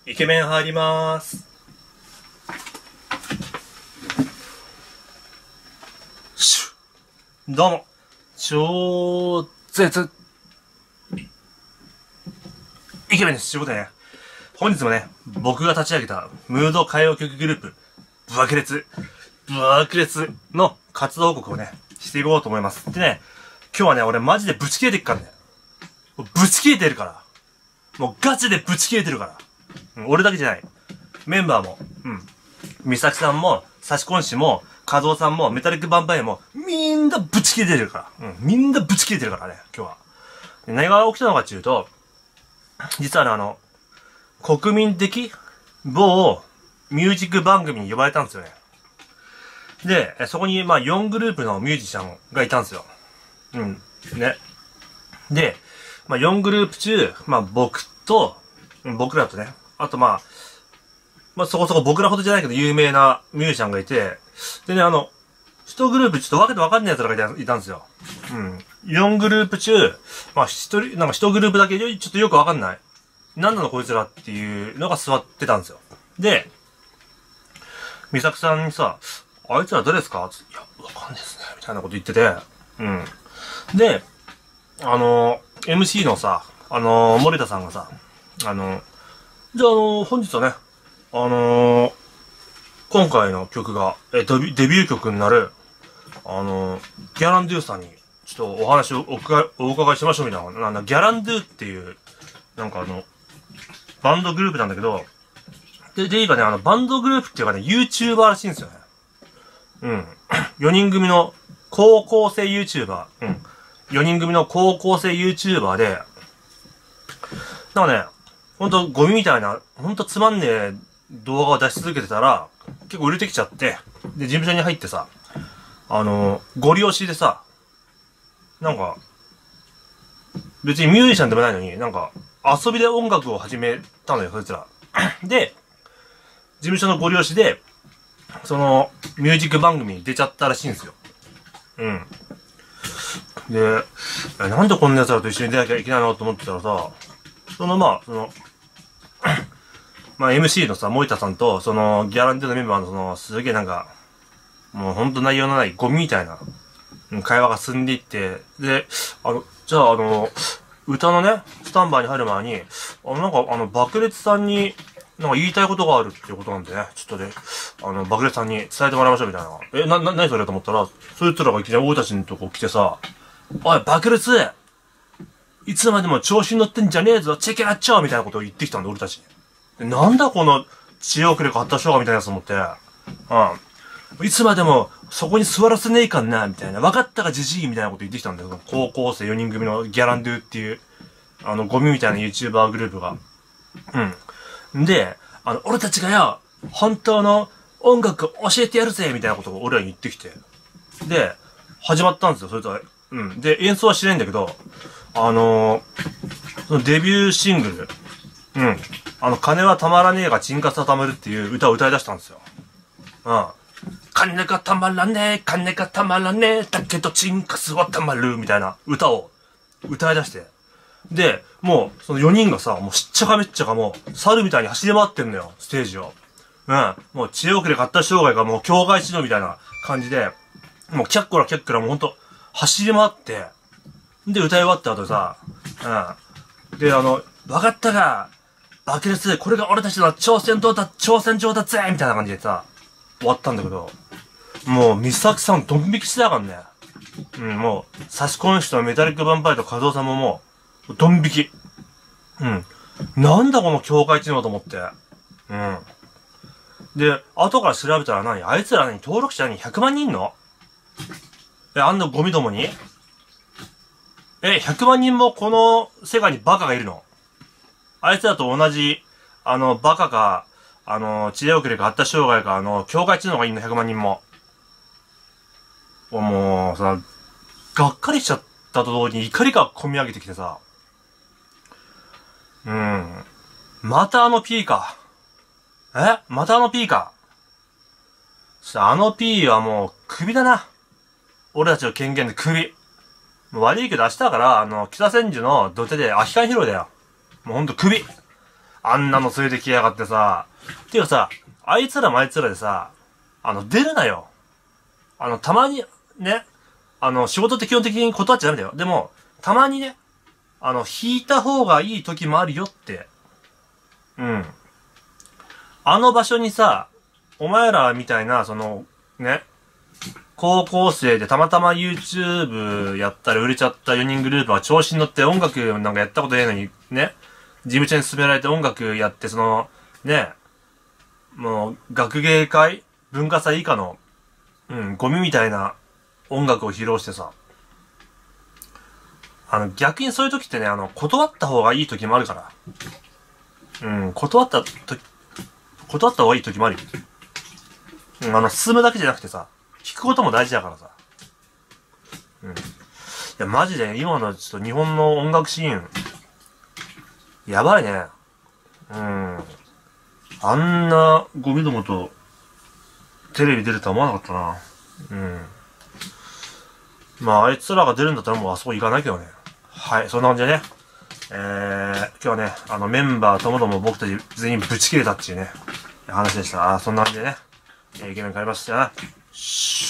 イケメン入りまーす。どうも、超絶イケメンです。ということでね、本日もね、僕が立ち上げたムード歌謡曲グループ、爆裂の活動報告をね、していこうと思います。でね、今日はね、俺マジでブチ切れてっからね。ブチ切れてるから。もうガチでブチ切れてるから。俺だけじゃない。メンバーも、美咲さんも、サシコン氏も、カゾウさんも、メタリックバンパイアも、みんなブチ切れてるから。みんなブチ切れてるからね、今日は。で何が起きたのかっていうと、実はね、国民的某ミュージック番組に呼ばれたんですよね。で、そこに、4グループのミュージシャンがいたんですよ。ね。で、4グループ中、僕らとね、あとそこそこ僕らほどじゃないけど有名なミュージシャンがいて、でね、一グループちょっとわけでわかんない奴らがいたんですよ。4グループ中、一グループだけちょっとよくわかんない。なんなのこいつらっていうのが座ってたんですよ。で、美咲さんにさ、あいつら誰ですか？いや、わかんないですね。みたいなこと言ってて、で、MC のさ、森田さんがさ、じゃあ本日はね、今回の曲が、デビュー曲になる、ギャランドゥさんに、ちょっとお話をお伺いしましょうみたいな。ギャランドゥっていう、バンドグループなんだけど、で、いいかね、バンドグループっていうかね、YouTuber らしいんですよね。4人組の高校生 YouTuber。4人組の高校生 YouTuber で、ほんとゴミみたいな、ほんとつまんねえ動画を出し続けてたら、結構売れてきちゃって、で、事務所に入ってさ、ゴリ押しでさ、別にミュージシャンでもないのに、遊びで音楽を始めたのよ、そいつら。で、事務所のゴリ押しで、ミュージック番組に出ちゃったらしいんですよ。で、なんでこんな奴らと一緒に出なきゃいけないのと思ってたらさ、MC のさ、森田さんと、ギャランドゥのメンバーのすげえもうほんと内容のないゴミみたいな、会話が進んでいって、で、じゃあ歌のね、スタンバイに入る前に、爆裂さんに、言いたいことがあるっていうことなんでね、ちょっとね、爆裂さんに伝えてもらいましょうみたいな。何それと思ったら、そいつらがいきなり俺たちのとこ来てさ、おい、爆裂いつまでも調子に乗ってんじゃねえぞチェケラッチョみたいなことを言ってきたんだ、俺たちに。なんだこの、知恵遅れか発達障害みたいなやつと思って。いつまでも、そこに座らせねえかんな、みたいな。分かったかじじいみたいなこと言ってきたんだよ。高校生4人組のギャランドゥっていう、ゴミみたいな YouTuber グループが。で、俺たちがよ、本当の音楽教えてやるぜみたいなことを俺らに言ってきて。で、始まったんですよ、それとは。で、演奏はしないんだけど、そのデビューシングル、金はたまらねえがチンカスはたまるっていう歌を歌い出したんですよ。金がたまらねえ、金がたまらねえ、だけどチンカスはたまるみたいな歌を歌い出して。で、もう、その4人がさ、もうしっちゃかめっちゃかもう、猿みたいに走り回ってんのよ、ステージを。もう知恵遅れ発達障害がもう境界指導みたいな感じで、もうキャッコラキャッコラもうほんと、走り回って、で、歌い終わった後さ、で、わかったか、爆裂、これが俺たちの挑戦状だぜみたいな感じでさ、終わったんだけど、もう、美咲さんドン引きしてたからね。もう、サシコン氏とメタリックバンパイアとカゾウさんももう、ドン引き。なんだこの境界知能と思って。で、後から調べたらあいつら登録者100万人いんの？あんなゴミどもに100万人もこの世界にバカがいるの？あいつらと同じ、バカか、知恵遅れか発達障害か、境界知能がいんの100万人も。もうさ、がっかりしちゃったと同時に怒りが込み上げてきてさ。またP か。またP か。P はもう、首だな。俺たちの権限で首。悪いけど明日から、北千住の土手で空き缶披露だよ。もうほんと首。 あんなの連れてきやがってさ。ていうかさ、あいつらもあいつらでさ、出るなよ。たまに、ね、仕事って基本的に断っちゃダメだよ。でも、たまにね、引いた方がいい時もあるよって。うん。あの場所にさ、お前らみたいな、ね、高校生でたまたま YouTube やったら売れちゃった4人グループは調子に乗って音楽なんかやったことねえのに、ね、事務所に勧められて音楽やって、ね、もう、学芸会文化祭以下の、ゴミみたいな音楽を披露してさ、逆にそういう時ってね、断った方がいい時もあるから。断った方がいい時もあるよ。進むだけじゃなくてさ、聞くことも大事だからさ。いや、マジで、今のちょっと日本の音楽シーン、やばいね。あんなゴミどもと、テレビ出るとは思わなかったな。まあ、あいつらが出るんだったらもうあそこ行かないけどね。はい、そんな感じでね。今日はね、メンバーともども僕たち全員ぶち切れたっていうね、話でした。そんな感じでね、ゲームに帰りました。